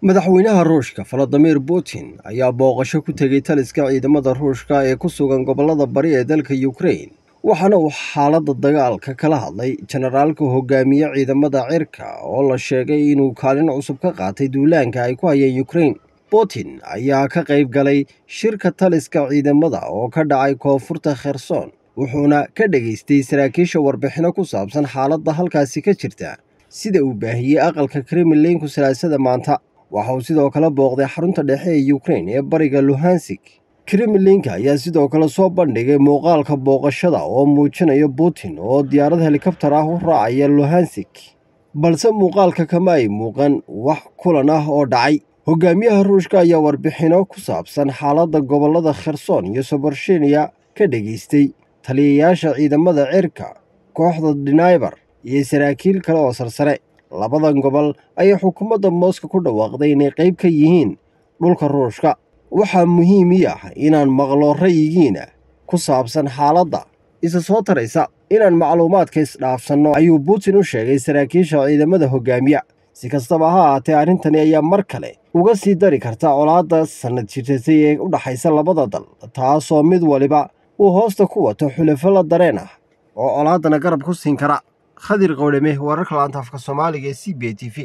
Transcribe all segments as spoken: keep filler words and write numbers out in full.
madaxweynaha Ruushka Vladimir Putin ayaa booqasho ku tegay taliska ciidamada Ruushka ee ku sugan gobolada bari ee dalka Ukraine waxaana uu xaaladda dagaalka kala hadlay generaalka hogaamiye ciidamada cirka oo la sheegay inuu kaalin cusub ka qaatay duulaanka ay ku hayeen Ukraine. Putin ayaa ka qayb galay shirka taliska ciidamada oo ka dhacay koonfurta Kherson wuxuuna ka dhageystay saraakiisha warbixino ku saabsan xaaladda halkaasi ka jirta sida uu baahiyey aqalka Kremlin-ku salaasada maanta. waxa uu sidoo kale booqday xarunta dhexe ee Ukraine ee bariga Luhansk. Kremlin-ka ayaa sidoo kale soo bandhigay muuqaalka booqashada oo muujinaya Putin oo diyaarad helikabtar ah u raacaya Luhansk, balse muuqaalka kama ay muuqan wax kulan ah oo dhacay. Hogaamiyaha Ruushka ayaa warbixino ku saabsan xaaladda gobolada Kherson iyo Zaporizhzhia ka dhageystay taliyayaasha ciidamada cirka, kooxda Dnipro iyo saraakiil kale oo sarsare. labadan gobol ayay xukuumadda Moscow ku dhawaaqday inay qayb ka yihiin dhulka Ruushka. waxaa muhiim ah inaan maqlo ra'yigiina ku saabsan xaaladda isa soo taraysa inaan macluumaadka isdhaafsanno, ayuu Putin u sheegay saraakiisha ciidamada hogaamiya. si kastaba ha ahaatee, arrintani ayaa mar kale uga sii dari karta colaadda sanad jirtay ee u dhaxaysa labada dal, taasoo mid waliba uu hoosta ku wato xulafo la dareen ah oo colaaddana garab ku siin kara. khadir qowdhame, wararka laanta afka Soomaaliga ee C B A T V.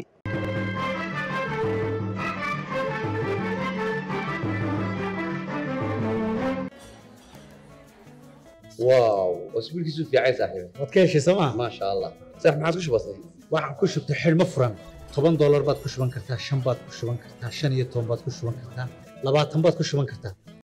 واو واسبوع كيسو في عايز صاحبي waad ka heshay sooma ما شاء الله صح ما عاد وش بصي waxaan ku shubtay xidhmo furan toban doolar baad ku shuban kartaa, shan baad ku shuban kartaa, shan iyo toban baad ku shuban kartaa, labaatan baad ku shuban kartaa.